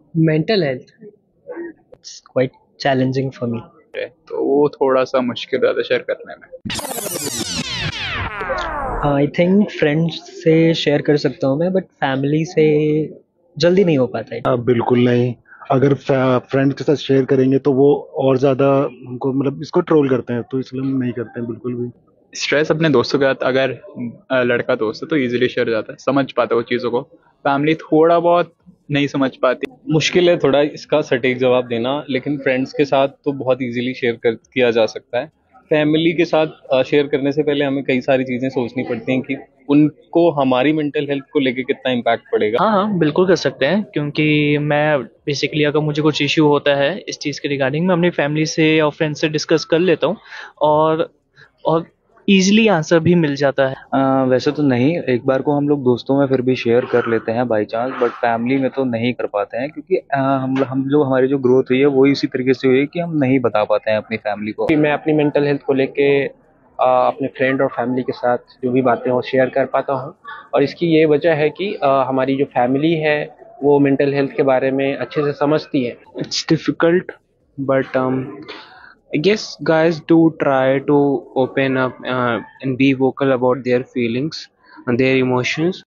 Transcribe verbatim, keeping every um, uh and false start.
Mental health it's quite challenging for me. है, तो वो थोड़ा सा मुश्किल रहता है शेयर करने में। आई थिंक फ्रेंड्स से शेयर कर सकता हूँ मैं, बट फैमिली से जल्दी नहीं हो पाता है। आ, बिल्कुल नहीं। अगर फ्रेंड के साथ शेयर करेंगे तो वो और ज्यादा हमको मतलब इसको ट्रोल करते हैं, तो इसलिए हम नहीं करते हैं बिल्कुल भी। स्ट्रेस अपने दोस्तों के साथ अगर अ, लड़का दोस्त है तो इजीली शेयर हो जाता है, समझ पाता है वो चीज़ों को। फैमिली थोड़ा बहुत नहीं समझ पाती। मुश्किल है थोड़ा इसका सटीक जवाब देना, लेकिन फ्रेंड्स के साथ तो बहुत इजीली शेयर कर किया जा सकता है। फैमिली के साथ शेयर करने से पहले हमें कई सारी चीज़ें सोचनी पड़ती हैं कि उनको हमारी मेंटल हेल्थ को लेके कितना इम्पैक्ट पड़ेगा। हाँ हाँ बिल्कुल कर सकते हैं, क्योंकि मैं बेसिकली अगर मुझे कुछ इश्यू होता है इस चीज़ के रिगार्डिंग, मैं अपनी फैमिली से और फ्रेंड से डिस्कस कर लेता हूँ, और और इजीली आंसर भी मिल जाता है। अ, वैसे तो नहीं, एक बार को हम लोग दोस्तों में फिर भी शेयर कर लेते हैं बाई चांस, बट फैमिली में तो नहीं कर पाते हैं, क्योंकि अ, हम हम जो हमारी जो ग्रोथ हुई है वो इसी तरीके से हुई है कि हम नहीं बता पाते हैं अपनी फैमिली को। कि मैं अपनी मेंटल हेल्थ को लेके अ, अपने फ्रेंड और फैमिली के साथ जो भी बातें वो शेयर कर पाता हूँ। और इसकी ये वजह है कि अ, हमारी जो फैमिली है वो मेंटल हेल्थ के बारे में अच्छे से समझती है। It's difficult, but um, I guess guys do try to open up uh, and be vocal about their feelings and their emotions.